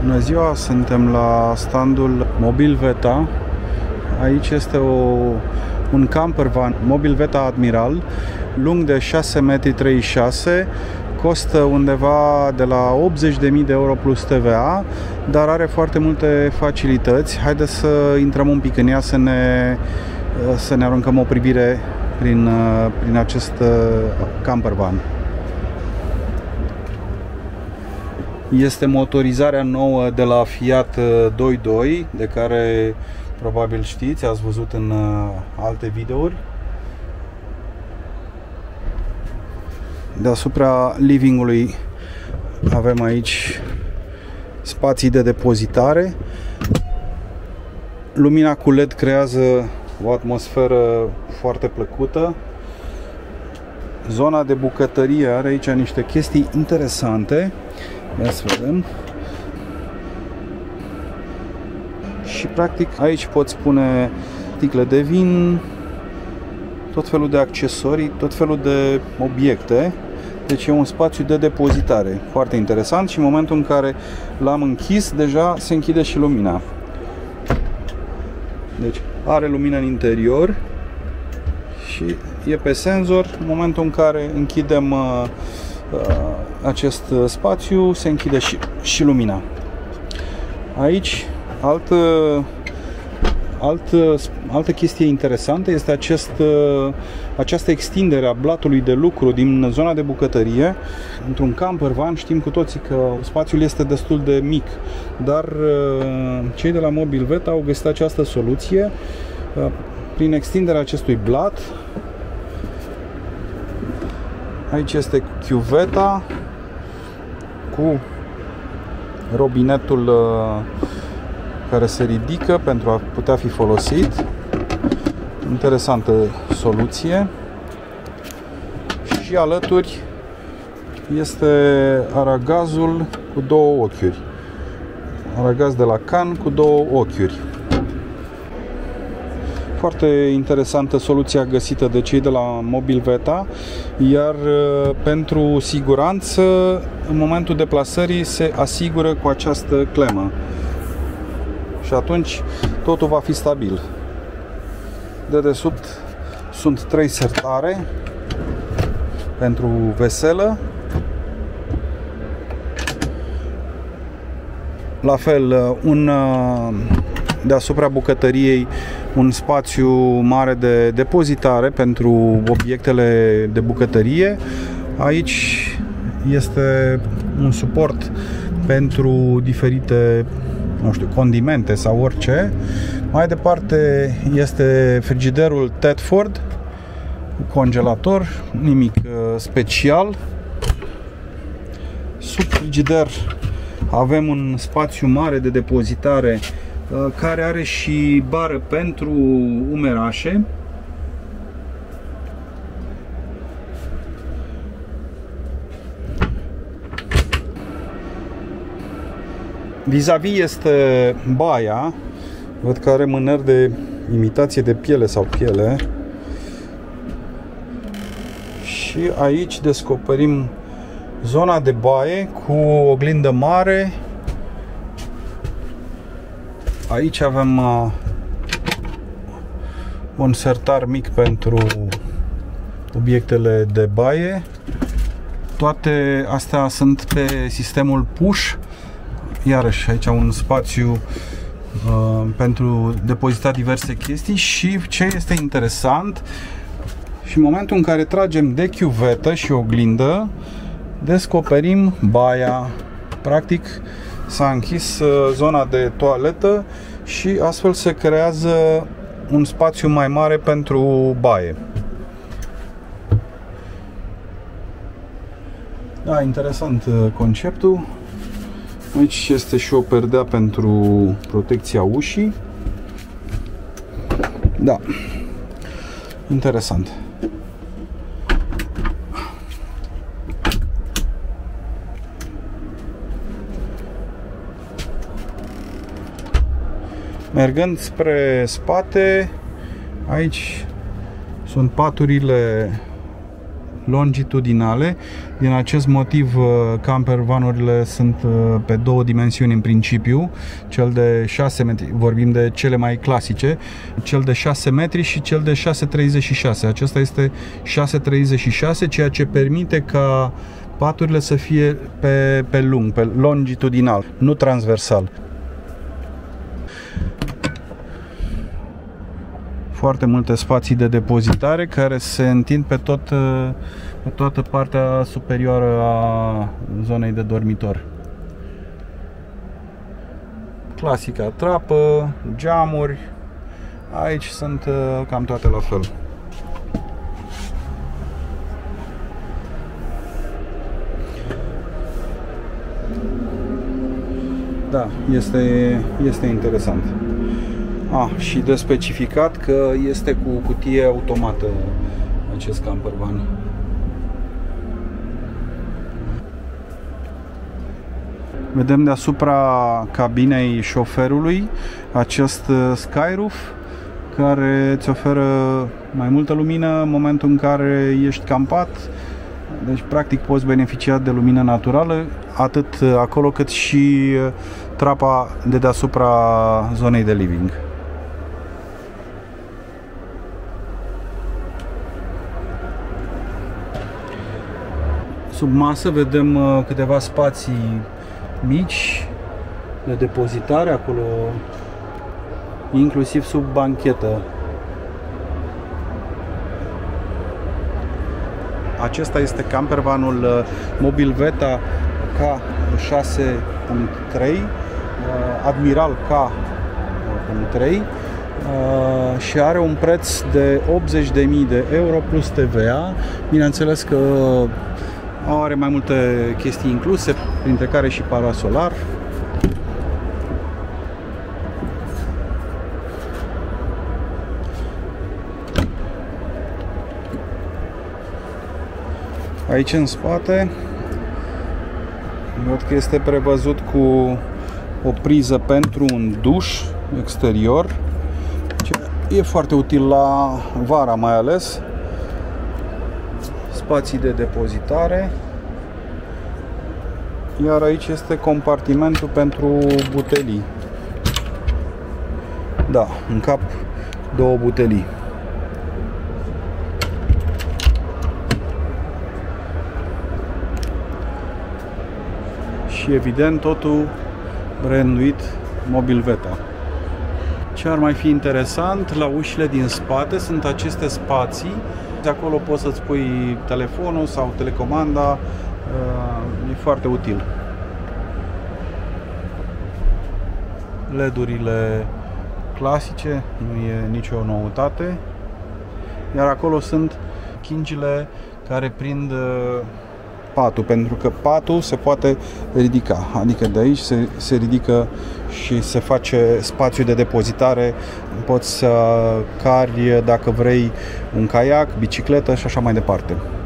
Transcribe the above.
Bună ziua, suntem la standul Mobilveta. Aici este un camper van Mobilveta Admiral, lung de 6,36 m, costă undeva de la 80.000 de euro plus TVA, dar are foarte multe facilități. Haideți să intrăm un pic în ea, să ne aruncăm o privire prin acest camper van. Este motorizarea nouă de la Fiat 2.2, de care probabil știți, ați văzut în alte videouri. Deasupra livingului avem aici spații de depozitare. Lumina cu LED creează o atmosferă foarte plăcută. Zona de bucătărie are aici niște chestii interesante. Ia să vedem. Și practic aici poți pune sticle de vin, tot felul de accesorii, tot felul de obiecte. Deci e un spațiu de depozitare foarte interesant și în momentul în care l-am închis, deja se închide și lumina. Deci are lumină în interior și e pe senzor. În momentul în care închidem acest spațiu, se închide și lumina. Aici altă chestie interesantă este această extindere a blatului de lucru din zona de bucătărie. Într-un camper van știm cu toții că spațiul este destul de mic, dar cei de la Mobilveta au găsit această soluție prin extinderea acestui blat. Aici este chiuveta cu robinetul care se ridică pentru a putea fi folosit. Interesantă soluție. Și alături este aragazul cu două ochiuri. Aragaz de la Can cu două ochiuri. Foarte interesantă soluția găsită de cei de la Mobilveta, iar pentru siguranță, în momentul deplasării se asigură cu această clemă. Și atunci totul va fi stabil. Dedesubt sunt 3 sertare pentru veselă. La fel, deasupra bucătăriei un spațiu mare de depozitare pentru obiectele de bucătărie. Aici este un suport pentru diferite, nu știu, condimente sau orice. Mai departe este frigiderul Tedford cu congelator, nimic special. Sub frigider avem un spațiu mare de depozitare care are și bară pentru umerașe. Vis-a-vis este baia. Văd că are mânări de imitație de piele sau piele. Și aici descoperim zona de baie cu oglindă mare. Aici avem un sertar mic pentru obiectele de baie. Toate astea sunt pe sistemul push. Iarăși aici un spațiu pentru depozitat diverse chestii. Și ce este interesant, și în momentul în care tragem de chiuvetă și oglindă, descoperim baia. Practic s-a închis zona de toaletă și astfel se creează un spațiu mai mare pentru baie. Da, interesant conceptul. Aici este și o perdea pentru protecția ușii. Da, interesant. Mergând spre spate, aici sunt paturile longitudinale. Din acest motiv campervanurile sunt pe două dimensiuni în principiu, cel de 6 metri, vorbim de cele mai clasice, cel de 6 metri și cel de 6,36. Acesta este 6,36, ceea ce permite ca paturile să fie pe lung, pe longitudinal, nu transversal. Foarte multe spații de depozitare care se întind pe toată partea superioară a zonei de dormitor. Clasica trapă, geamuri, aici sunt cam toate la fel. Da, este interesant. Și de specificat că este cu cutie automată acest campervan. Vedem deasupra cabinei șoferului acest skyroof care îți oferă mai multă lumină în momentul în care ești campat. Deci practic poți beneficia de lumină naturală atât acolo cât și trapa de deasupra zonei de living. Sub masă vedem câteva spații mici de depozitare acolo, inclusiv sub banchetă. Acesta este campervanul Mobilveta K6.3, Admiral K.3 și are un preț de 80.000 de euro plus TVA. Bineînțeles că are mai multe chestii incluse, printre care și parasolar. Aici în spate văd că este prevăzut cu o priză pentru un duș exterior, ce e foarte util la vara mai ales. Spații de depozitare, iar aici este compartimentul pentru butelii. Da, în cap două butelii. Și evident totul branduit Mobilveta. Ce ar mai fi interesant, la ușile din spate sunt aceste spații. De acolo poți să-ți pui telefonul sau telecomanda, e foarte util. LED-urile clasice, nu e nicio noutate. Iar acolo sunt chingile care prind patul, pentru că patul se poate ridica, adică de aici se ridică și se face spațiu de depozitare. Poți să cari, dacă vrei, un caiac, bicicletă și așa mai departe.